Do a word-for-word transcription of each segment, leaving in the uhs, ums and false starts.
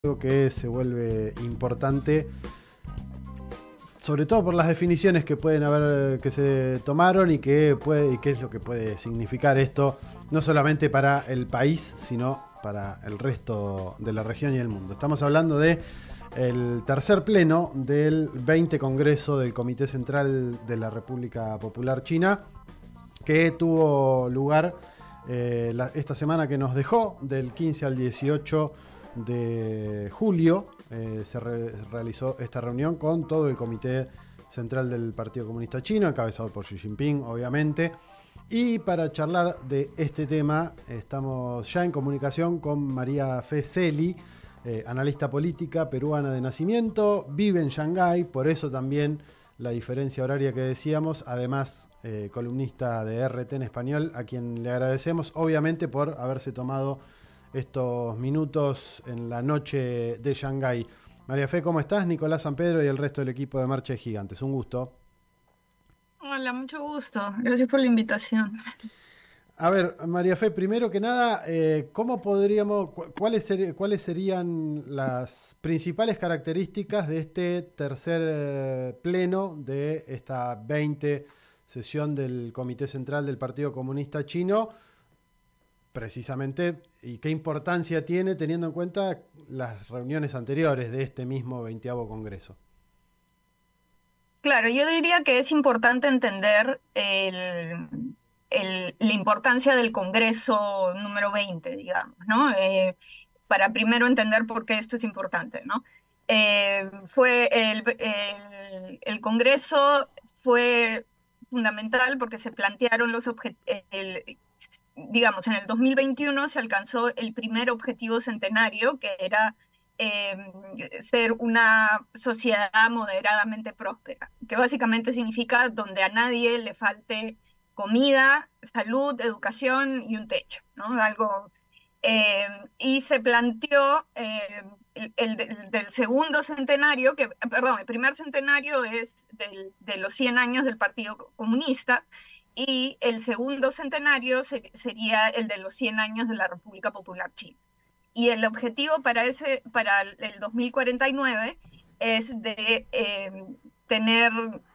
Algo que se vuelve importante, sobre todo por las definiciones que pueden haber, que se tomaron y que puede, y qué es lo que puede significar esto, no solamente para el país, sino para el resto de la región y el mundo. Estamos hablando de el tercer pleno del veinte Congreso del Comité Central de la República Popular China, que tuvo lugar eh, la, esta semana que nos dejó, del quince al dieciocho de julio. Eh, se re realizó esta reunión con todo el Comité Central del Partido Comunista Chino, encabezado por Xi Jinping, obviamente. Y para charlar de este tema, estamos ya en comunicación con María Fe Celi, eh, analista política peruana de nacimiento, vive en Shanghái, por eso también la diferencia horaria que decíamos, además eh, columnista de R T en español, a quien le agradecemos, obviamente, por haberse tomado estos minutos en la noche de Shanghái. María Fe, ¿cómo estás? Nicolás San Pedro y el resto del equipo de Marcha de Gigantes. Un gusto. Hola, mucho gusto. Gracias por la invitación. A ver, María Fe, primero que nada, eh, ¿cómo podríamos, cu cuáles, ser, cuáles serían las principales características de este tercer eh, pleno de esta veinte sesión del Comité Central del Partido Comunista Chino? Precisamente, y qué importancia tiene teniendo en cuenta las reuniones anteriores de este mismo veinteavo Congreso. Claro, yo diría que es importante entender el, el, la importancia del Congreso número veinte, digamos, ¿no? Eh, para primero entender por qué esto es importante, ¿no? Eh, fue el, el, el Congreso fue fundamental porque se plantearon los objetivos, digamos, en el dos mil veintiuno se alcanzó el primer objetivo centenario, que era eh, ser una sociedad moderadamente próspera, que básicamente significa donde a nadie le falte comida, salud, educación y un techo, ¿no? Algo, eh, y se planteó eh, el, el, el, del segundo centenario, que, perdón, el primer centenario es del, de los cien años del Partido Comunista, y el segundo centenario ser, sería el de los cien años de la República Popular China. Y el objetivo para, ese, para el dos mil cuarenta y nueve es de eh, tener,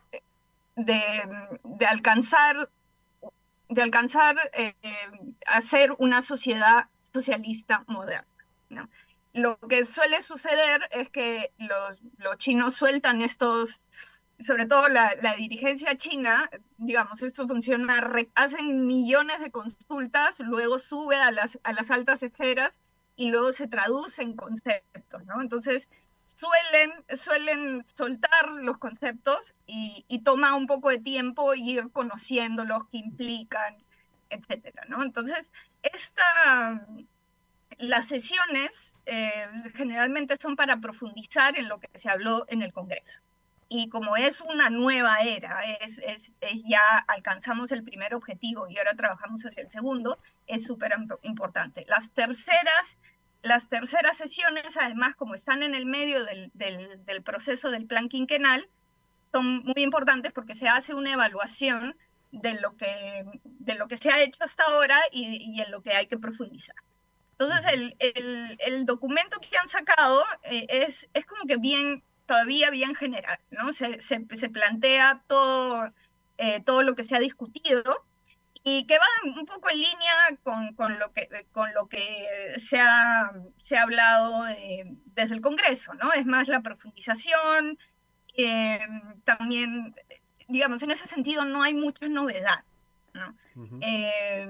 de, de alcanzar, de alcanzar eh, hacer una sociedad socialista moderna, ¿no? Lo que suele suceder es que los, los chinos sueltan estos, sobre todo la, la dirigencia china, digamos, esto funciona, re, hacen millones de consultas, luego sube a las, a las altas esferas y luego se traducen conceptos, ¿no? Entonces, suelen, suelen soltar los conceptos y, y toma un poco de tiempo ir conociéndolos, qué implican, etcétera, ¿no? Entonces, esta, las sesiones eh, generalmente son para profundizar en lo que se habló en el Congreso. Y como es una nueva era, es, es, es ya alcanzamos el primer objetivo y ahora trabajamos hacia el segundo, es súper importante. Las terceras, las terceras sesiones, además, como están en el medio del, del, del proceso del plan quinquenal, son muy importantes porque se hace una evaluación de lo que, de lo que se ha hecho hasta ahora y, y en lo que hay que profundizar. Entonces, el, el, el documento que han sacado eh, es, es como que bien, todavía bien general, ¿no? Se, se, se plantea todo, eh, todo lo que se ha discutido y que va un poco en línea con, con, lo, que, con lo que se ha, se ha hablado eh, desde el Congreso, ¿no? Es más la profundización, eh, también, digamos, en ese sentido no hay mucha novedad, ¿no? Uh-huh. Eh,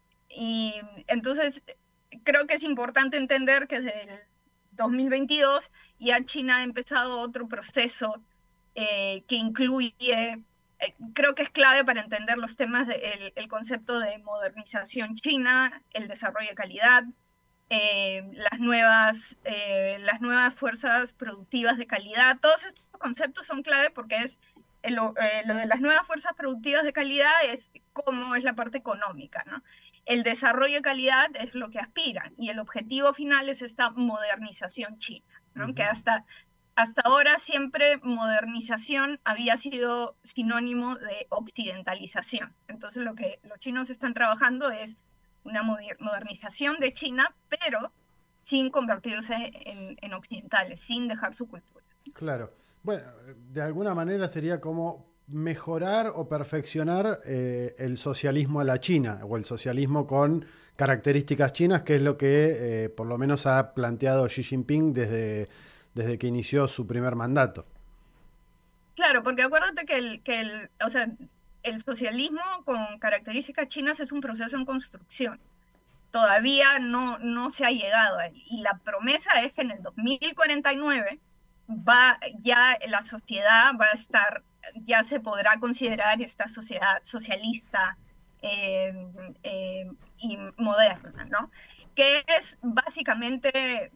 y entonces creo que es importante entender que desde el dos mil veintidós ya China ha empezado otro proceso eh, que incluye, eh, creo que es clave para entender los temas del de, concepto de modernización china, el desarrollo de calidad, eh, las, nuevas, eh, las nuevas fuerzas productivas de calidad. Todos estos conceptos son clave porque es lo, eh, lo de las nuevas fuerzas productivas de calidad es cómo es la parte económica, ¿no? El desarrollo de calidad es lo que aspiran y el objetivo final es esta modernización china, ¿no? Uh-huh. Que hasta, hasta ahora siempre modernización había sido sinónimo de occidentalización. Entonces lo que los chinos están trabajando es una modernización de China, pero sin convertirse en, en occidentales, sin dejar su cultura. Claro. Bueno, de alguna manera sería como mejorar o perfeccionar eh, el socialismo a la China, o el socialismo con características chinas, que es lo que eh, por lo menos ha planteado Xi Jinping desde, desde que inició su primer mandato. Claro, porque acuérdate que el, que el, o sea, el socialismo con características chinas es un proceso en construcción. Todavía no, no se ha llegado ahí. Y la promesa es que en el dos mil cuarenta y nueve va, ya la sociedad va a estar, ya se podrá considerar esta sociedad socialista eh, eh, y moderna, ¿no? Que es básicamente,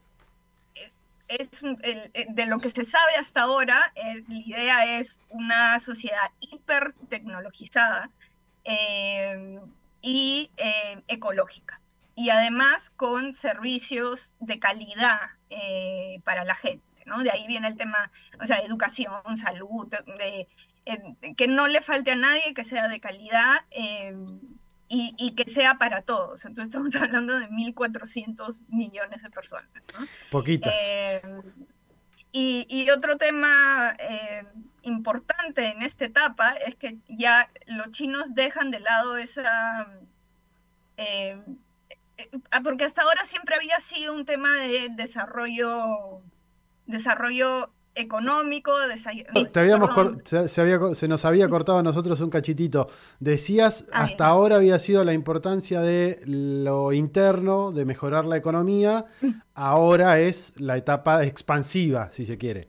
es un- el- eh, de lo que se sabe hasta ahora, eh, la idea es una sociedad hiper tecnologizada eh, y eh, ecológica. Y además con servicios de calidad eh, para la gente, ¿no? De ahí viene el tema, o sea, educación, salud, de, eh, que no le falte a nadie, que sea de calidad eh, y, y que sea para todos. Entonces estamos hablando de mil cuatrocientos millones de personas, ¿no? Poquitas. Eh, y, y, otro tema eh, importante en esta etapa es que ya los chinos dejan de lado esa... Eh, eh, porque hasta ahora siempre había sido un tema de desarrollo, desarrollo económico, desa- Te habíamos perdón, cor- se, se había se nos había cortado a nosotros un cachitito. Decías, ah, hasta bien. ahora había sido la importancia de lo interno, de mejorar la economía. Ahora es la etapa expansiva, si se quiere.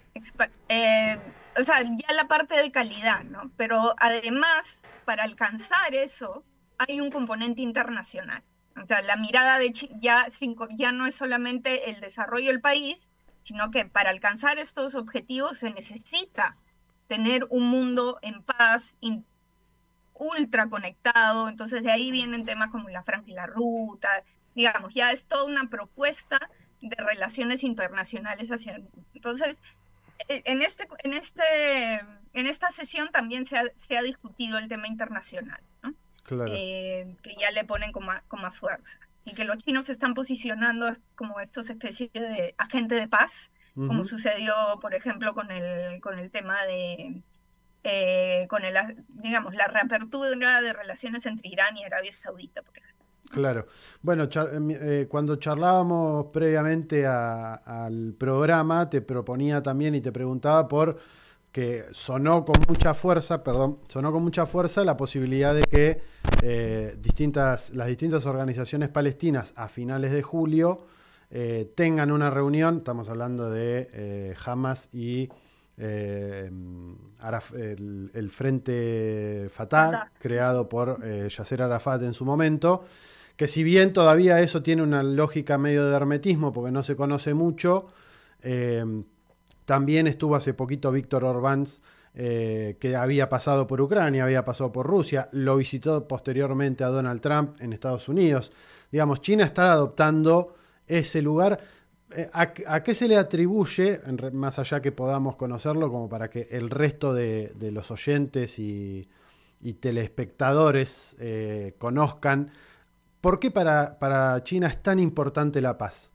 Eh, o sea, ya la parte de calidad, ¿no? Pero además, para alcanzar eso, hay un componente internacional. O sea, la mirada de Chi- ya, cinco, ya no es solamente el desarrollo del país, sino que para alcanzar estos objetivos se necesita tener un mundo en paz, in, ultra conectado. Entonces, de ahí vienen temas como la franja y la ruta. Digamos, ya es toda una propuesta de relaciones internacionales hacia el mundo. Entonces, en, este, en, este, en esta sesión también se ha, se ha discutido el tema internacional, ¿no? Claro. Eh, que ya le ponen con más, con más fuerza. Y que los chinos se están posicionando como estos especies de agente de paz, como Ujú. sucedió, por ejemplo, con el, con el tema de, eh, con el, digamos, la reapertura de relaciones entre Irán y Arabia Saudita, por ejemplo. Claro. Bueno, char- eh, cuando charlábamos previamente a- al programa, te proponía también y te preguntaba por que sonó con mucha fuerza, perdón, sonó con mucha fuerza la posibilidad de que eh, distintas, las distintas organizaciones palestinas a finales de julio eh, tengan una reunión, estamos hablando de eh, Hamas y eh, Araf- el, el Frente Fatah, Fatah. creado por eh, Yasser Arafat en su momento, que si bien todavía eso tiene una lógica medio de hermetismo porque no se conoce mucho, eh, también estuvo hace poquito Víctor Orbán, eh, que había pasado por Ucrania, había pasado por Rusia, lo visitó posteriormente a Donald Trump en Estados Unidos. Digamos, China está adoptando ese lugar. Eh, ¿A, a qué se le atribuye, en re- más allá que podamos conocerlo, como para que el resto de, de los oyentes y, y telespectadores eh, conozcan, por qué para, para China es tan importante la paz?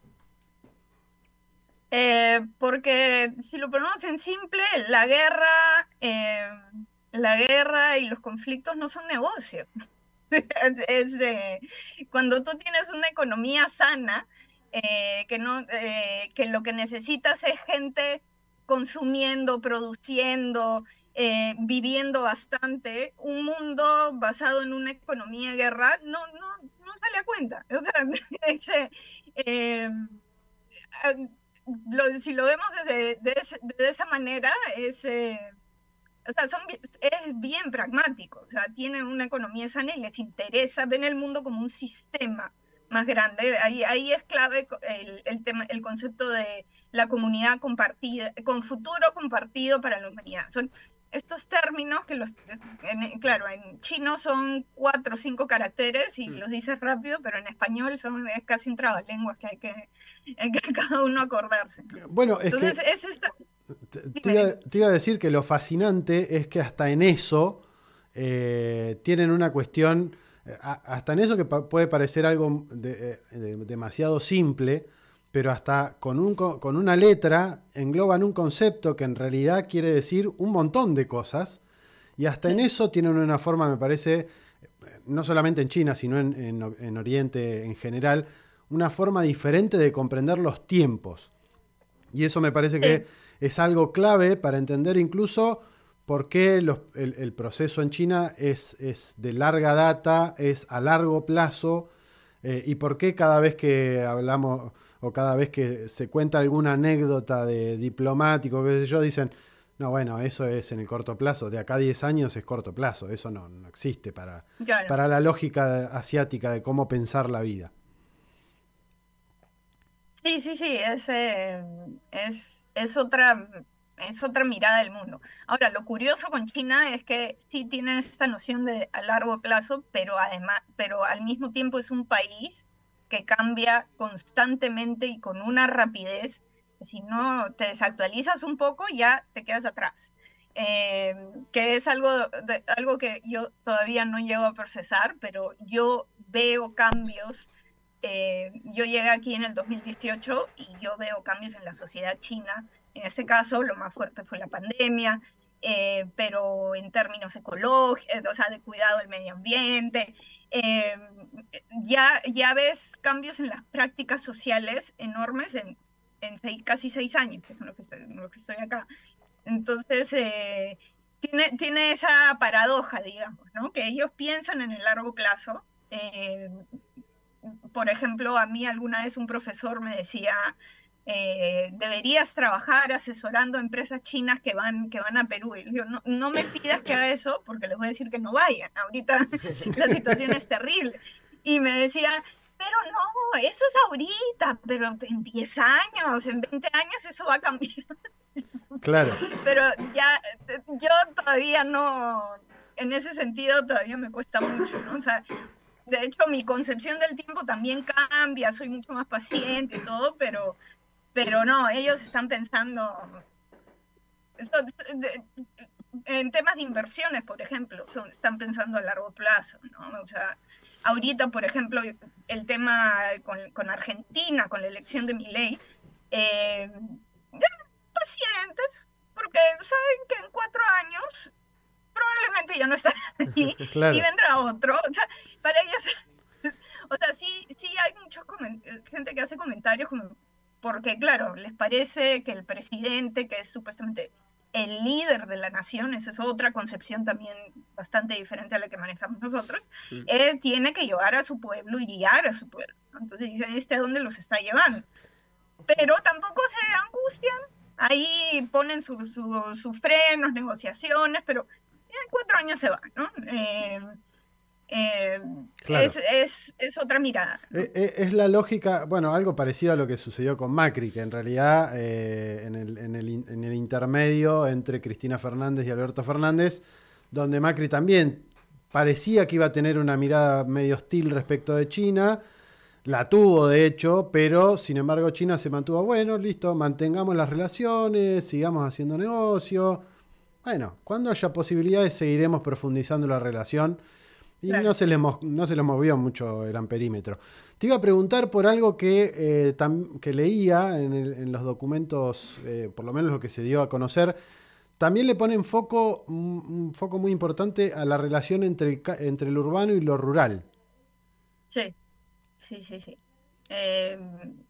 Eh, porque si lo ponemos en simple, la guerra, eh, la guerra y los conflictos no son negocio. Es de, cuando tú tienes una economía sana, eh, que, no, eh, que lo que necesitas es gente consumiendo, produciendo, eh, viviendo bastante, un mundo basado en una economía de guerra no, no, no sale a cuenta. O sea, ese, eh, lo, si lo vemos desde, de, ese, de esa manera, es, eh, o sea, son, es bien pragmático, o sea, tienen una economía sana y les interesa, ven el mundo como un sistema más grande. Ahí, ahí es clave el, el, tema, el concepto de la comunidad compartida, con futuro compartido para la humanidad. Son estos términos que los, en, claro, en chino son cuatro o cinco caracteres y los dices rápido, pero en español son, es casi un trabalenguas que hay que, hay que cada uno acordarse, ¿no? Bueno, es Entonces, que es esta... te, te Dime, iba, dime. te iba a decir que lo fascinante es que hasta en eso eh, tienen una cuestión, eh, a- hasta en eso que pa- puede parecer algo de- eh, de- demasiado simple, pero hasta con, un, con una letra engloban un concepto que en realidad quiere decir un montón de cosas, y hasta en eso tienen una forma, me parece, no solamente en China, sino en, en, en Oriente en general, una forma diferente de comprender los tiempos. Y eso me parece que es algo clave para entender incluso por qué los, el, el proceso en China es, es de larga data, es a largo plazo, eh, y por qué cada vez que hablamos o cada vez que se cuenta alguna anécdota de diplomático, qué sé yo, dicen, no, bueno, eso es en el corto plazo, de acá a diez años es corto plazo, eso no, no existe para, Claro. para la lógica asiática de cómo pensar la vida. Sí, sí, sí, es, eh, es, es otra, es otra mirada del mundo. Ahora, lo curioso con China es que sí tienen esta noción de a largo plazo, pero además, pero al mismo tiempo es un país que cambia constantemente y con una rapidez que si no te desactualizas un poco ya te quedas atrás. Eh, que es algo, de, algo que yo todavía no llego a procesar, pero yo veo cambios. Eh, yo llegué aquí en el dos mil dieciocho y yo veo cambios en la sociedad china. En este caso, lo más fuerte fue la pandemia, eh, pero en términos ecológicos, o sea, de cuidado del medio ambiente, eh, ya, ya ves cambios en las prácticas sociales enormes en, en seis, casi seis años, que es lo que estoy, lo que estoy acá. Entonces, eh, tiene, tiene esa paradoja, digamos, ¿no? Que ellos piensan en el largo plazo. Eh, por ejemplo, a mí alguna vez un profesor me decía, eh, deberías trabajar asesorando a empresas chinas que van, que van a Perú. Y yo, no, no me pidas que haga eso porque les voy a decir que no vayan. Ahorita la situación es terrible. Y me decía, pero no, eso es ahorita, pero en diez años, en veinte años eso va a cambiar. Claro. Pero ya, yo todavía no, en ese sentido todavía me cuesta mucho, ¿no? O sea, de hecho, mi concepción del tiempo también cambia, soy mucho más paciente y todo, pero, pero no, ellos están pensando en temas de inversiones, por ejemplo, son, están pensando a largo plazo, ¿no? O sea, ahorita, por ejemplo, el tema con, con Argentina, con la elección de Milei, eh, pacientes, porque saben que en cuatro años probablemente ya no estarán aquí Claro. y vendrá otro. O sea, para ellos, o sea, sí, sí hay mucha gente que hace comentarios como, porque claro, les parece que el presidente, que es supuestamente el líder de la nación, esa es otra concepción también bastante diferente a la que manejamos nosotros, mm. él tiene que llevar a su pueblo y guiar a su pueblo, ¿no? Entonces dicen, ¿este a dónde los está llevando? Pero tampoco se angustian, ahí ponen sus su, su frenos, negociaciones, pero en cuatro años se va, ¿no? Eh, eh, claro. es, es, es otra mirada, ¿no? Es, es la lógica, bueno, algo parecido a lo que sucedió con Macri, que en realidad eh, en, el, en, el, en el intermedio entre Cristina Fernández y Alberto Fernández, donde Macri también parecía que iba a tener una mirada medio hostil respecto de China, la tuvo de hecho, pero sin embargo China se mantuvo, bueno, listo, mantengamos las relaciones, sigamos haciendo negocio. Bueno, cuando haya posibilidades seguiremos profundizando la relación. Y claro. no, se les no se les movió mucho el amperímetro. Te iba a preguntar por algo que, eh, tam, que leía en, el, en los documentos, eh, por lo menos lo que se dio a conocer. También le ponen foco, un, un foco muy importante a la relación entre el, entre el urbano y lo rural. Sí, sí, sí, sí. Eh,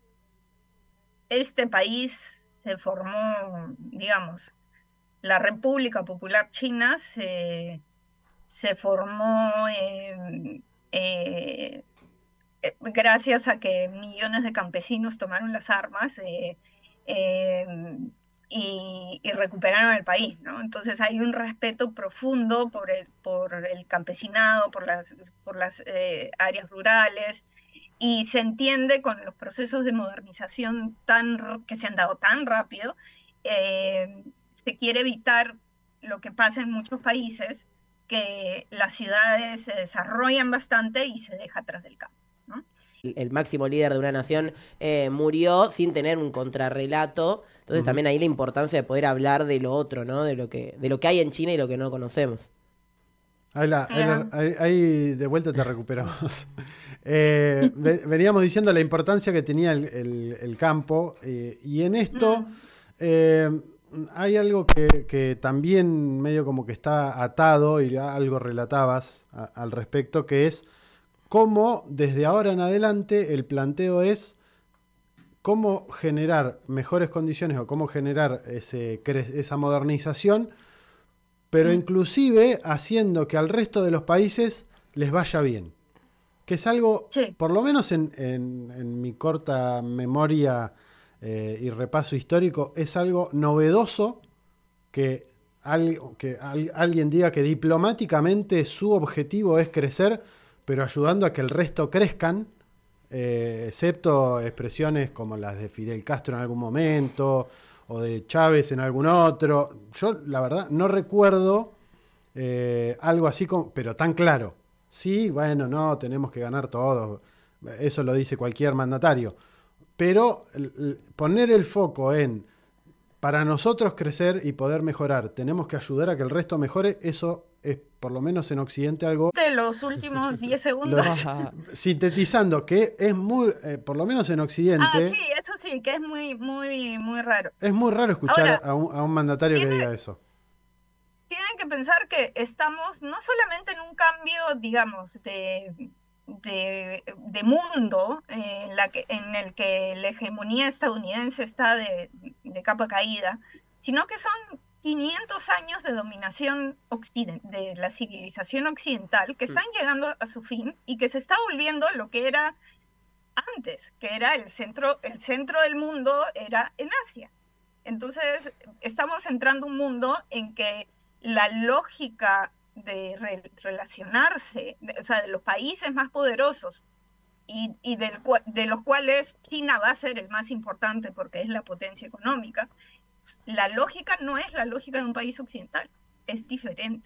este país se formó, digamos, la República Popular China se, se formó eh, eh, gracias a que millones de campesinos tomaron las armas eh, eh, y, y recuperaron el país, ¿no? Entonces hay un respeto profundo por el, por el campesinado, por las, por las eh, áreas rurales, y se entiende con los procesos de modernización tan, que se han dado tan rápido, eh, se quiere evitar lo que pasa en muchos países, que las ciudades se desarrollan bastante y se deja atrás del campo, ¿no? El, el máximo líder de una nación eh, murió sin tener un contrarrelato, entonces uh-huh. también ahí la importancia de poder hablar de lo otro, ¿no? De lo que, de lo que hay en China y lo que no conocemos. Ahí, la, ahí, la, ahí, ahí de vuelta te recuperamos. Eh, veníamos diciendo la importancia que tenía el, el, el campo, eh, y en esto eh, hay algo que, que también medio como que está atado, y algo relatabas a, al respecto, que es cómo desde ahora en adelante el planteo es cómo generar mejores condiciones o cómo generar ese, esa modernización, pero inclusive haciendo que al resto de los países les vaya bien. Que es algo, sí. por lo menos en, en, en mi corta memoria eh, y repaso histórico, es algo novedoso que, al, que al, alguien diga que diplomáticamente su objetivo es crecer, pero ayudando a que el resto crezcan, eh, excepto expresiones como las de Fidel Castro en algún momento o de Chávez en algún otro. Yo, la verdad, no recuerdo eh, algo así, como, pero tan claro. Sí, bueno, no, tenemos que ganar todos. Eso lo dice cualquier mandatario. Pero poner el foco en, para nosotros crecer y poder mejorar, tenemos que ayudar a que el resto mejore, eso es, por lo menos en Occidente, algo... De los últimos diez segundos. Lo, sintetizando, que es muy, eh, por lo menos en Occidente... Ah, sí, eso sí, que es muy, muy, muy raro. Es muy raro escuchar Ahora, a, un, a un mandatario tiene, que diga eso. Tienen que pensar que estamos no solamente en un cambio, digamos, de... De, de mundo eh, en, la que, en el que la hegemonía estadounidense está de, de capa caída, sino que son quinientos años de dominación de la civilización occidental que están llegando a su fin y que se está volviendo lo que era antes, que era el centro, el centro del mundo era en Asia. Entonces estamos entrando a un mundo en que la lógica de re relacionarse, de, o sea, de los países más poderosos y, y del, de los cuales China va a ser el más importante porque es la potencia económica, la lógica no es la lógica de un país occidental, es diferente.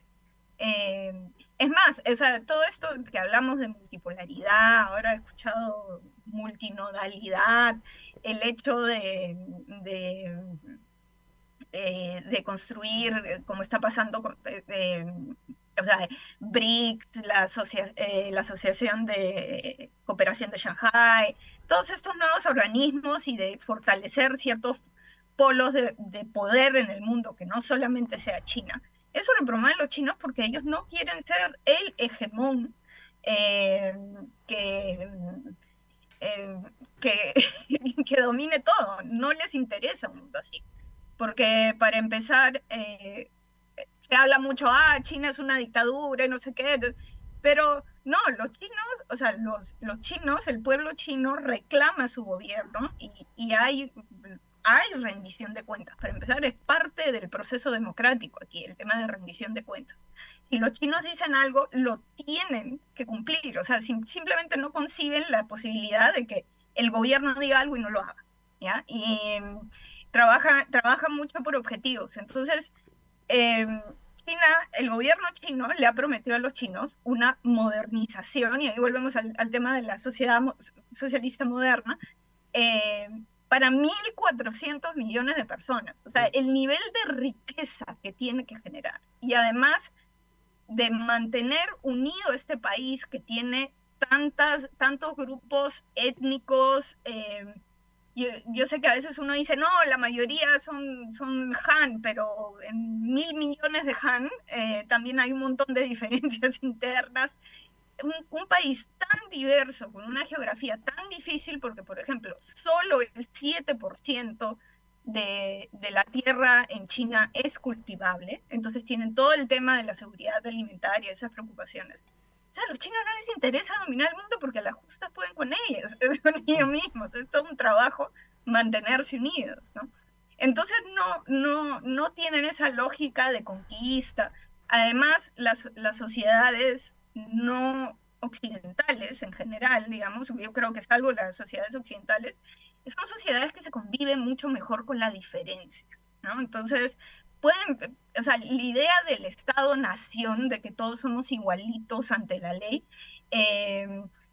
Eh, es más, o sea, todo esto que hablamos de multipolaridad, ahora he escuchado multinodalidad, el hecho de... de Eh, de construir, como está pasando con, eh, o sea, B R I C S, la, asocia, eh, la Asociación de Cooperación de Shanghái, todos estos nuevos organismos y de fortalecer ciertos polos de, de poder en el mundo, que no solamente sea China. Eso lo promueven los chinos porque ellos no quieren ser el hegemón eh, que... Eh, que, que domine todo, no les interesa un mundo así. Porque para empezar, eh, se habla mucho, ah, China es una dictadura y no sé qué, pero no, los chinos, o sea, los, los chinos, el pueblo chino reclama su gobierno y, y hay, hay rendición de cuentas. Para empezar, es parte del proceso democrático aquí, el tema de rendición de cuentas. Si los chinos dicen algo, lo tienen que cumplir, o sea, sim simplemente no conciben la posibilidad de que el gobierno diga algo y no lo haga, ¿ya? Y... Trabaja, trabaja mucho por objetivos. Entonces, eh, China, el gobierno chino le ha prometido a los chinos una modernización, y ahí volvemos al, al tema de la sociedad socialista moderna, eh, para mil cuatrocientos millones de personas. O sea, el nivel de riqueza que tiene que generar. Y además de mantener unido este país que tiene tantas, tantos grupos étnicos, eh, Yo, yo sé que a veces uno dice, no, la mayoría son, son Han, pero en mil millones de Han eh, también hay un montón de diferencias internas. Un, un país tan diverso, con una geografía tan difícil, porque, por ejemplo, solo el siete por ciento de, de la tierra en China es cultivable, entonces tienen todo el tema de la seguridad alimentaria, esas preocupaciones. O sea, a los chinos no les interesa dominar el mundo porque a las justas pueden con ellos, con ellos mismos. Es todo un trabajo mantenerse unidos, ¿no? Entonces no, no, no tienen esa lógica de conquista. Además, las, las sociedades no occidentales en general, digamos, yo creo que salvo las sociedades occidentales, son sociedades que se conviven mucho mejor con la diferencia, ¿no? Entonces... pueden, o sea, la idea del Estado-nación, de que todos somos igualitos ante la ley, eh,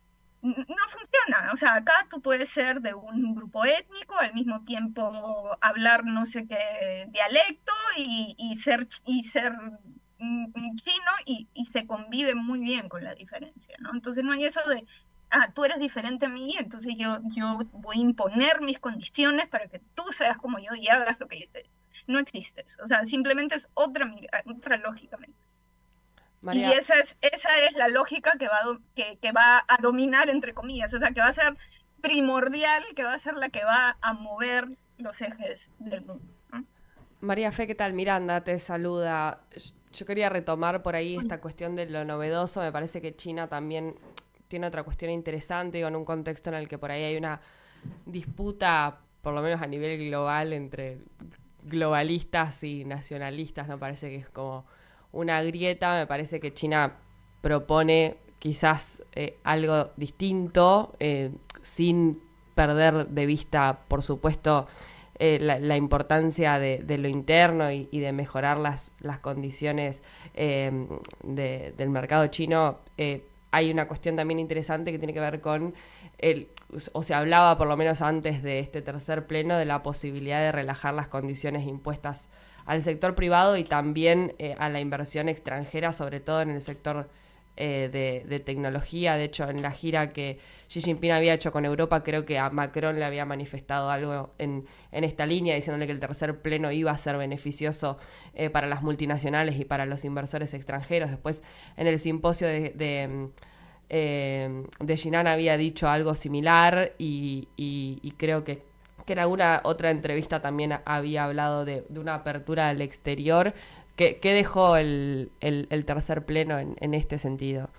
no funciona. O sea, acá tú puedes ser de un grupo étnico, al mismo tiempo hablar no sé qué dialecto y, y ser, y ser chino y, y se convive muy bien con la diferencia, ¿no? Entonces no hay eso de ah, tú eres diferente a mí, entonces yo, yo voy a imponer mis condiciones para que tú seas como yo y hagas lo que yo te digo. No existe eso, o sea, simplemente es otra, mira- otra lógica. María, Y esa es, esa es la lógica que va, a, do- que, que va a dominar, entre comillas, o sea, que va a ser primordial, que va a ser la que va a mover los ejes del mundo, ¿no? María Fe, ¿qué tal? Miranda te saluda. Yo quería retomar por ahí esta cuestión de lo novedoso. Me parece que China también tiene otra cuestión interesante, con un contexto en el que por ahí hay una disputa, por lo menos a nivel global, entre globalistas y nacionalistas. Me parece que es como una grieta. Me parece que China propone quizás eh, algo distinto, eh, sin perder de vista, por supuesto, eh, la, la importancia de, de lo interno y, y de mejorar las, las condiciones eh, de, del mercado chino. Eh, hay una cuestión también interesante que tiene que ver con, el, o se hablaba por lo menos antes de este tercer pleno, de la posibilidad de relajar las condiciones impuestas al sector privado y también eh, a la inversión extranjera, sobre todo en el sector eh, de, de tecnología. De hecho, en la gira que Xi Jinping había hecho con Europa, creo que a Macron le había manifestado algo en, en esta línea, diciéndole que el tercer pleno iba a ser beneficioso eh, para las multinacionales y para los inversores extranjeros. Después, en el simposio de... de eh, de Jinan había dicho algo similar y, y, y creo que que en alguna otra entrevista también había hablado de, de una apertura al exterior. ¿Qué, qué dejó el, el, el tercer pleno en, en este sentido?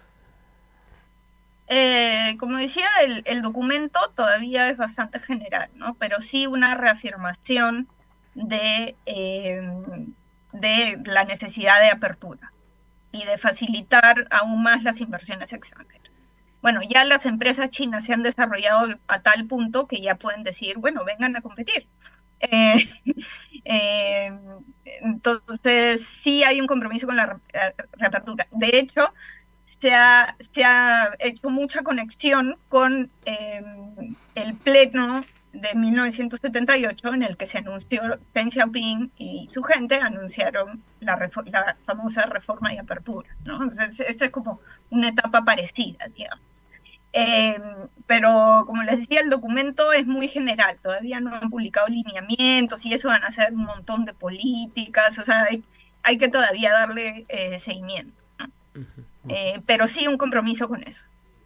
Eh, como decía, el, el documento todavía es bastante general, ¿no? Pero sí una reafirmación de, eh, de la necesidad de apertura y de facilitar aún más las inversiones extranjeras. Bueno, ya las empresas chinas se han desarrollado a tal punto que ya pueden decir, bueno, vengan a competir. Eh, eh, entonces, sí hay un compromiso con la re reapertura. De hecho, se ha, se ha hecho mucha conexión con eh, el pleno de mil novecientos setenta y ocho, en el que se anunció, Deng Xiaoping y su gente anunciaron la, la famosa reforma y apertura, ¿no? Entonces, esta es como una etapa parecida, digamos. Eh, pero como les decía, el documento es muy general, todavía no han publicado lineamientos y eso van a hacer un montón de políticas, o sea, hay, hay que todavía darle eh, seguimiento, ¿no? Uh-huh. eh, pero sí un compromiso con eso.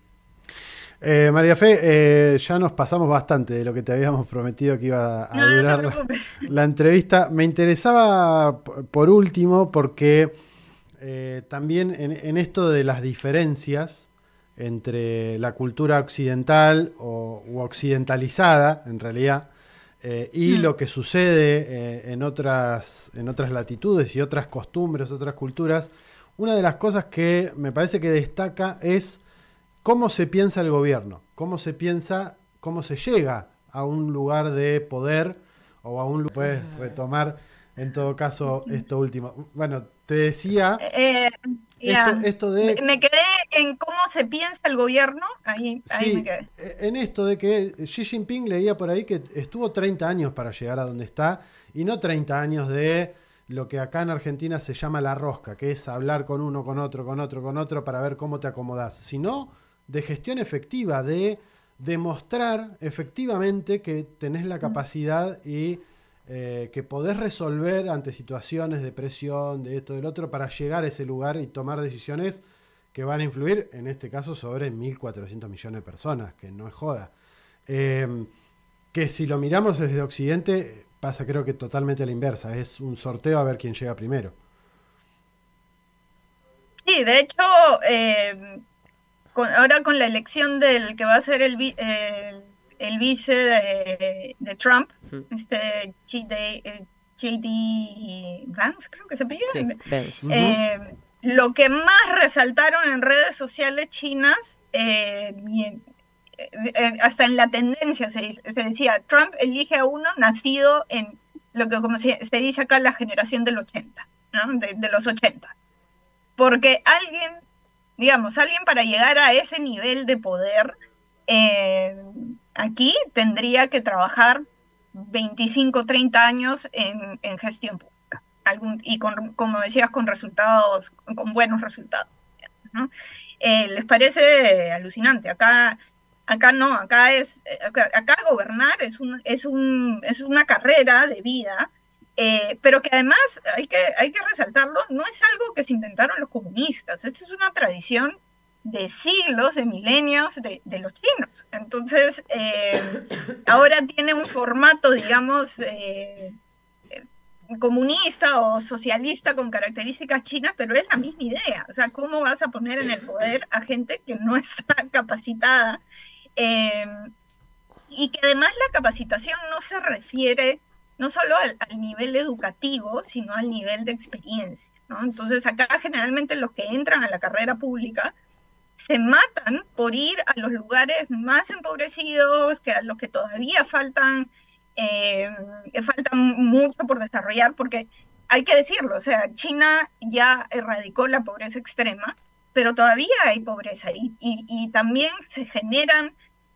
Eh, María Fe, eh, ya nos pasamos bastante de lo que te habíamos prometido que iba a no, durar no la, la entrevista. Me interesaba, por último, porque eh, también en, en esto de las diferencias entre la cultura occidental o u occidentalizada, en realidad, eh, y mm. lo que sucede eh, en, otras, en otras latitudes y otras costumbres, otras culturas, una de las cosas que me parece que destaca es cómo se piensa el gobierno, cómo se piensa, cómo se llega a un lugar de poder o a un lugar... Puedes retomar, en todo caso, esto último. Bueno, te decía... Eh, Esto, yeah. esto de... Me quedé en cómo se piensa el gobierno, ahí, ahí sí, me quedé. En esto de que Xi Jinping, leía por ahí que estuvo treinta años para llegar a donde está, y no treinta años de lo que acá en Argentina se llama la rosca, que es hablar con uno, con otro, con otro, con otro, para ver cómo te acomodás, sino de gestión efectiva, de demostrar efectivamente que tenés la capacidad y... Eh, que podés resolver ante situaciones de presión, de esto, del otro, para llegar a ese lugar y tomar decisiones que van a influir, en este caso, sobre mil cuatrocientos millones de personas, que no es joda. Eh, que si lo miramos desde Occidente, pasa creo que totalmente a la inversa, es un sorteo a ver quién llega primero. Sí, de hecho, eh, con, ahora con la elección del que va a ser el... el el vice de, de Trump, uh-huh. este J D Vance, creo que se apellida. Sí, Vance. Eh, uh-huh. Lo que más resaltaron en redes sociales chinas, eh, bien, eh, hasta en la tendencia se, se decía, Trump elige a uno nacido en lo que como se, se dice acá la generación del ochenta, ¿no? de, de los ochenta. Porque alguien, digamos, alguien para llegar a ese nivel de poder, eh, aquí tendría que trabajar veinticinco, treinta años en, en gestión pública. Algún, y con, como decías, con resultados, con buenos resultados, ¿no? Eh, les parece alucinante. Acá Acá no, acá es, acá, acá gobernar es, un, es, un, es una carrera de vida, eh, pero que además hay que, hay que resaltarlo, no es algo que se inventaron los comunistas, esta es una tradición de siglos, de milenios de, de los chinos. Entonces, eh, ahora tiene un formato, digamos, eh, comunista o socialista con características chinas, pero es la misma idea. O sea, ¿cómo vas a poner en el poder a gente que no está capacitada? Eh, y que además la capacitación no se refiere no solo al, al nivel educativo, sino al nivel de experiencia, ¿no? Entonces acá generalmente los que entran a la carrera pública se matan por ir a los lugares más empobrecidos, que a los que todavía faltan, eh, faltan mucho por desarrollar, porque hay que decirlo, o sea, China ya erradicó la pobreza extrema, pero todavía hay pobreza y, y, y también se generan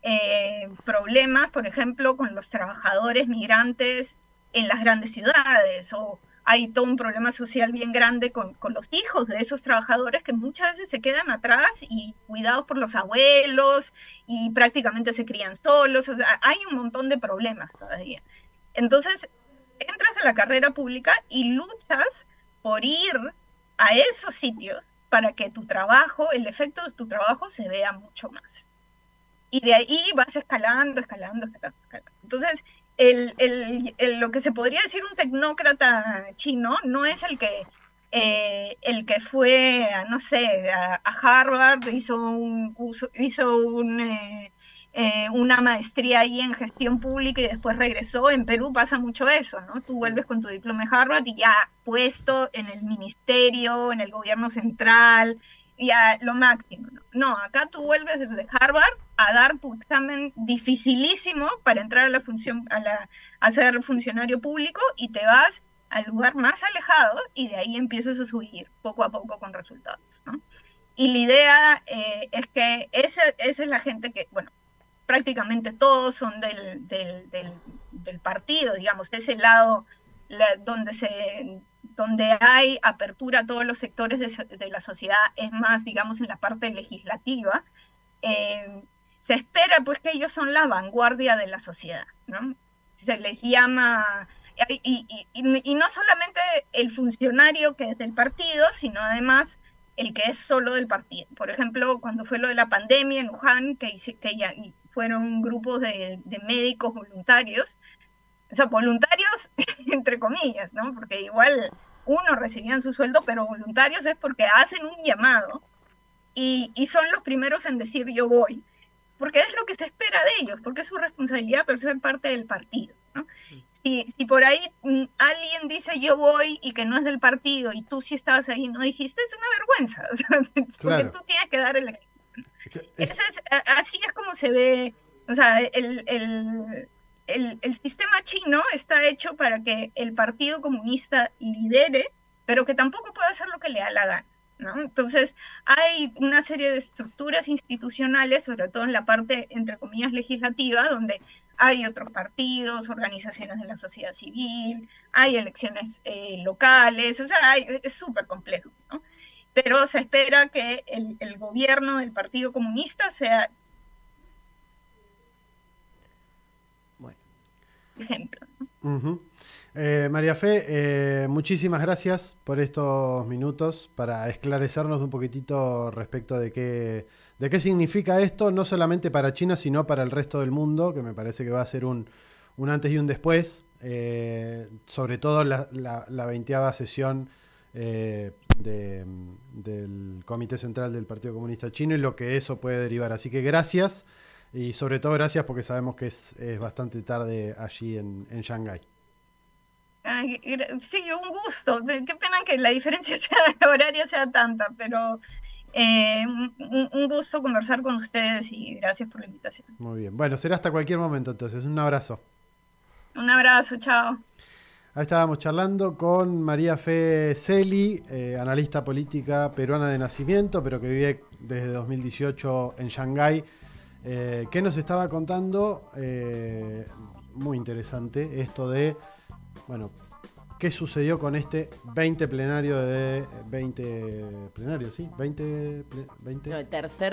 eh, problemas, por ejemplo, con los trabajadores migrantes en las grandes ciudades, o hay todo un problema social bien grande con, con los hijos de esos trabajadores que muchas veces se quedan atrás y cuidados por los abuelos y prácticamente se crían solos. O sea, hay un montón de problemas todavía. Entonces, entras a la carrera pública y luchas por ir a esos sitios para que tu trabajo, el efecto de tu trabajo se vea mucho más. Y de ahí vas escalando, escalando, escalando. escalando. Entonces, El, el, el, lo que se podría decir un tecnócrata chino no es el que, eh, el que fue, no sé, a, a Harvard, hizo, un, hizo un, eh, eh, una maestría ahí en gestión pública y después regresó. En Perú pasa mucho eso, ¿no? Tú vuelves con tu diploma de Harvard y ya puesto en el ministerio, en el gobierno central, ya lo máximo, ¿no? No, acá tú vuelves desde Harvard a dar tu examen dificilísimo para entrar a la función, a, la, a ser funcionario público y te vas al lugar más alejado y de ahí empiezas a subir poco a poco con resultados, ¿no? Y la idea eh, es que esa, esa es la gente que, bueno, prácticamente todos son del, del, del, del partido, digamos, ese lado la, donde se... donde hay apertura a todos los sectores de, de la sociedad, es más, digamos, en la parte legislativa, eh, se espera pues que ellos son la vanguardia de la sociedad, ¿no? Se les llama, y, y, y, y no solamente el funcionario que es del partido, sino además el que es solo del partido. Por ejemplo, cuando fue lo de la pandemia en Wuhan, que, que ya fueron grupos de, de médicos voluntarios, o sea, voluntarios entre comillas, ¿no? Porque igual uno recibían su sueldo, pero voluntarios es porque hacen un llamado y, y son los primeros en decir yo voy, porque es lo que se espera de ellos, porque es su responsabilidad por ser parte del partido, ¿no? Si, si por ahí m, alguien dice yo voy y que no es del partido y tú sí estabas ahí y no dijiste, es una vergüenza, o sea, porque claro, tú tienes que dar el ejemplo. Es, es, así es como se ve, o sea, el... el El, el sistema chino está hecho para que el Partido Comunista lidere, pero que tampoco puede hacer lo que le da la gana, ¿no? Entonces, hay una serie de estructuras institucionales, sobre todo en la parte, entre comillas, legislativa, donde hay otros partidos, organizaciones de la sociedad civil, hay elecciones eh, locales, o sea, hay, es súper complejo, ¿no? Pero se espera que el, el gobierno del Partido Comunista sea... ejemplo, ¿no? Uh-huh. eh, María Fe, eh, muchísimas gracias por estos minutos para esclarecernos un poquitito respecto de qué, de qué significa esto, no solamente para China, sino para el resto del mundo, que me parece que va a ser un, un antes y un después, eh, sobre todo la, la, la veinteava sesión eh, de, del Comité Central del Partido Comunista Chino y lo que eso puede derivar. Así que gracias. Y sobre todo gracias porque sabemos que es, es bastante tarde allí en, en Shanghái. Ay, sí, un gusto. Qué pena que la diferencia sea, horaria sea tanta, pero eh, un, un gusto conversar con ustedes y gracias por la invitación. Muy bien. Bueno, será hasta cualquier momento entonces. Un abrazo. Un abrazo, chao. Ahí estábamos charlando con María Fe Celi, eh, analista política peruana de nacimiento, pero que vive desde dos mil dieciocho en Shanghái. Eh, ¿Qué nos estaba contando? Eh, muy interesante esto de, bueno, ¿qué sucedió con este veinte plenario de veinte plenario, sí? veinte, veinte No, el tercer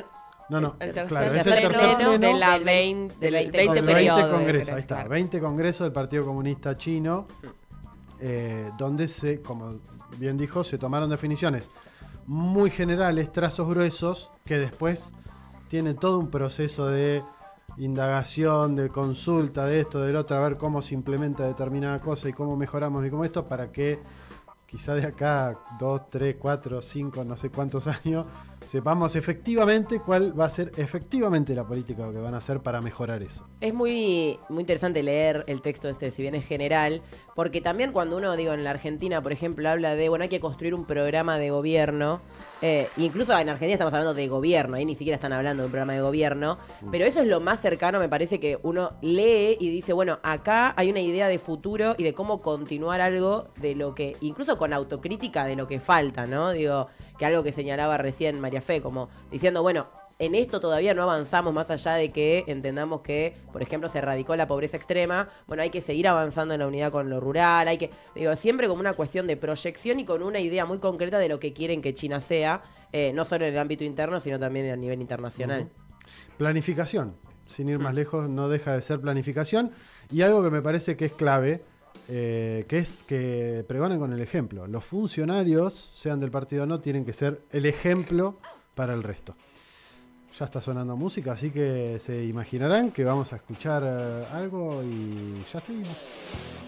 No, no, El tercer, claro, el es el tercer tercer pleno pleno de la del veinte, del del veinte veinte del periodo. veinte de Congreso, Congreso, ahí está, claro. veinte Congreso del Partido Comunista Chino, eh, donde se, como bien dijo, se tomaron definiciones muy generales, trazos gruesos, que después tienen todo un proceso de indagación, de consulta, de esto, del otro, a ver cómo se implementa determinada cosa y cómo mejoramos y cómo esto, para que quizá de acá dos, tres, cuatro, cinco, no sé cuántos años, sepamos efectivamente cuál va a ser efectivamente la política que van a hacer para mejorar eso. Es muy, muy interesante leer el texto este, si bien es general, porque también cuando uno, digo, en la Argentina, por ejemplo, habla de, bueno, hay que construir un programa de gobierno, eh, incluso en Argentina estamos hablando de gobierno, ahí ni siquiera están hablando de un programa de gobierno, pero eso es lo más cercano, me parece, que uno lee y dice, bueno, acá hay una idea de futuro y de cómo continuar algo de lo que, incluso con autocrítica de lo que falta, ¿no? Digo, que algo que señalaba recién María Fe, como diciendo, bueno, en esto todavía no avanzamos más allá de que entendamos que, por ejemplo, se erradicó la pobreza extrema. Bueno, hay que seguir avanzando en la unidad con lo rural, hay que, digo, siempre como una cuestión de proyección y con una idea muy concreta de lo que quieren que China sea, eh, no solo en el ámbito interno, sino también a nivel internacional. Uh-huh. Planificación, sin ir más lejos, no deja de ser planificación. Y algo que me parece que es clave, eh, que es que pregonen con el ejemplo. Los funcionarios, sean del partido o no, tienen que ser el ejemplo para el resto. Ya está sonando música, así que se imaginarán que vamos a escuchar uh, algo y ya seguimos.